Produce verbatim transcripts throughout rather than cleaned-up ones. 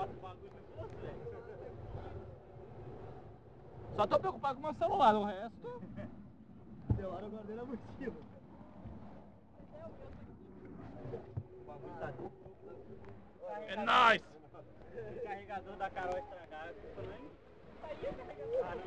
bota o bagulho no bolso, velho. Só tô preocupado com o meu celular, o resto... O celular eu guardei na mochila. O bagulho tá dentro. É nóis! O carregador da Carol estragado, eu nem... Saiu o carregador. Ah,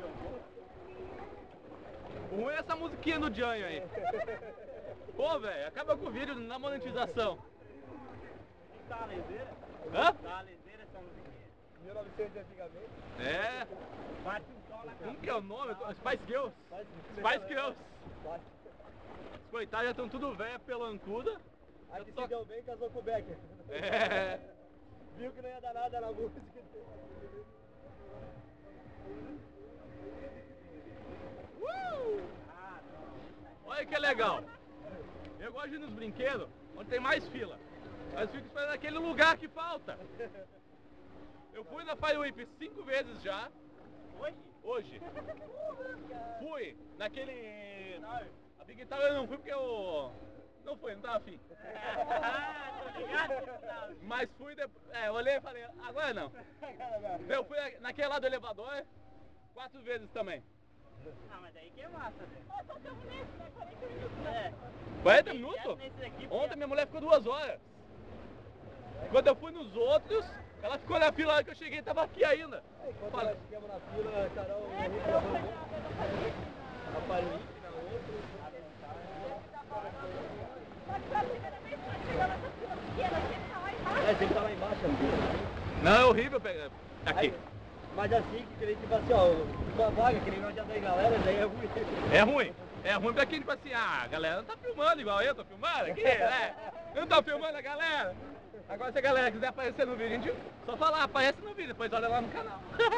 não. O ruim é essa musiquinha do Janho aí. Pô, velho, acaba com o vídeo na monetização. Tá uma leseira? Hã? Tá uma leseira essa musiquinha. mil e novecentos antigamente. É. Bate um sol na Como que é o nome? Spice Girls. Spice Girls. Os coitados já estão tudo velha, pelancuda. A Eu que tô- se deu bem casou com o Becker. É. Viu que não ia dar nada na música. Uh! Olha que legal. Eu gosto de ir nos brinquedos onde tem mais fila. Mas fico esperando aquele lugar que falta. Eu fui na Fire Whip cinco vezes já. Hoje? Hoje. Fui naquele... A Big Tower eu não fui porque eu... Não fui, não tava afim. Ah, tô ligado? Mas fui depois... É, eu olhei e falei, agora não. Eu fui naquele lá do elevador quatro vezes também. Ah, mas daí que é massa, velho. Nós só estamos nesse, né? quarenta minutos, né? quarenta minutos? Nesse daqui, Ontem minha mulher ficou duas horas. Quando eu fui nos outros, ela ficou na fila, a hora que eu cheguei e tava aqui ainda. Enquanto Fala. nós ficamos na fila, a Carol É, Henrique eu na fui outra. na A Paris na outra. Só que foi a primeira vez que nós chegamos nessa fila pequena, a gente tá lá embaixo. É, sempre tá lá embaixo a fila. Não, é horrível pegar aqui. Aí, mas assim, que ele tipo assim, ó, uma vaga, que nem nós já tem galera, daí é ruim. É ruim. É ruim pra quem, tipo assim, ah, a galera não tá filmando igual eu tô filmando aqui, né? Eu não tô filmando a galera. Agora se a galera quiser aparecer no vídeo, a gente só falar, aparece no vídeo, depois olha lá no canal.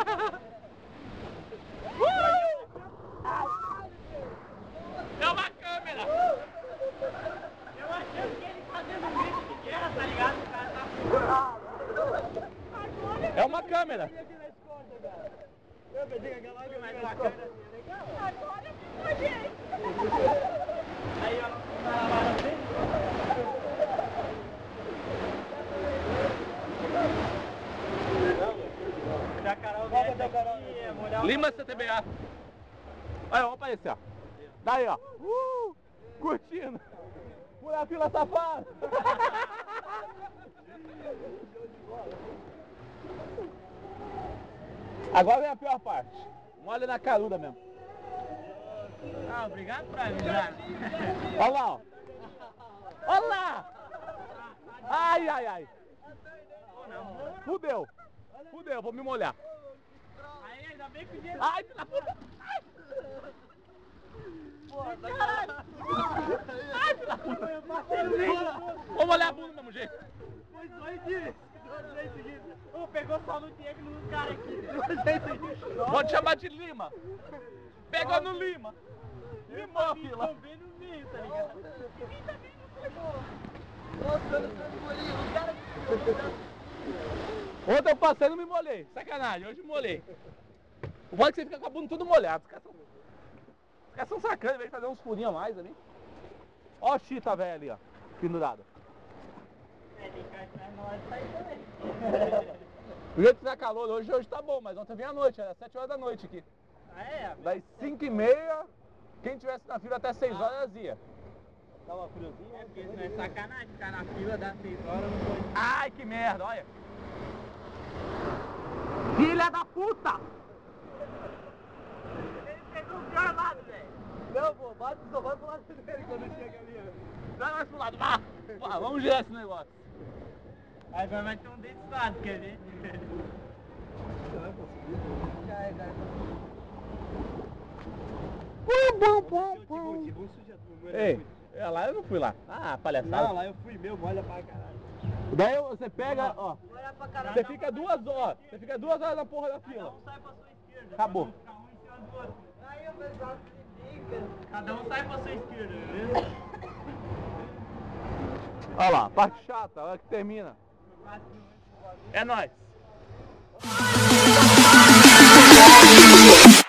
É uma câmera! Eu achando que ele fazendo um vídeo de guerra, tá ligado? O cara tá... É uma câmera! Eu pensei que aquela água Mas mais bacana assim, é legal. Agora ficou, gente. Aí, ó, na lavada dele. Se a Carol Qual que é viesse teu Carol? aqui, é molhar o... Lima C T B A. Olha, vamos aparecer, ó. Daí, ó. Uh, curtindo. Por a fila safada. Agora vem a pior parte. Molha na caruda mesmo. Ah, obrigado por avisar. Olha lá, ó. Olha lá. Ai, ai, ai. Fudeu. Fudeu, vou me molhar. Aí, ainda bem que o dia... Ai, filha da puta. Ai. Caralho. Ai, filha da puta. Vou molhar a bunda do mesmo jeito. Foi dois dias. Dois dias seguidos. Ô, pegou só no Diego e no cara aqui. Pode chamar de Lima. Pegou no Lima. Limou a Me fila. esconder no meio, tá ligado? Ontem eu passei e não me molhei. Sacanagem, hoje me molhei. O bom é que você fica com a bunda tudo molhado. Os caras são, os caras são sacanas, em vez de fazer uns furinhos a mais ali. Ó a chita velha ali, ó. Pendurada. É, tem cara que nós nós sair também. O jeito que tá calor hoje, hoje tá bom, mas ontem vinha à noite, era sete horas da noite aqui. Ah, é? Das cinco e meia, quem tivesse na fila até seis horas ia. Dá uma friozinha. É porque isso não é sacanagem, ficar na fila das seis horas não pode. Ai, que merda, olha. Filha da puta! Ele pegou o pior lado, velho. Não, pô, bate, só vai pro lado dele quando chega ali, ó. Vai mais pro lado, vá! Vá, vamos girar esse negócio. Aí vai mais ter um desse lado, quer ver? Não vai conseguir. Já é, já é. Tipo, um suja tudo. Ei, é lá eu não fui lá. Ah, palhaçada. Não, lá eu fui meu, molha pra caralho. Daí você pega, ó. Olha pra caralho. Você fica duas horas. Você fica duas horas na porra da Cada fila. um sai pra sua esquerda. Acabou. Pra não ficar um em cima do outro. Aí eu pensava que fica. Cada um sai pra sua esquerda, beleza? Olha lá, parte chata, a hora que termina. É nóis.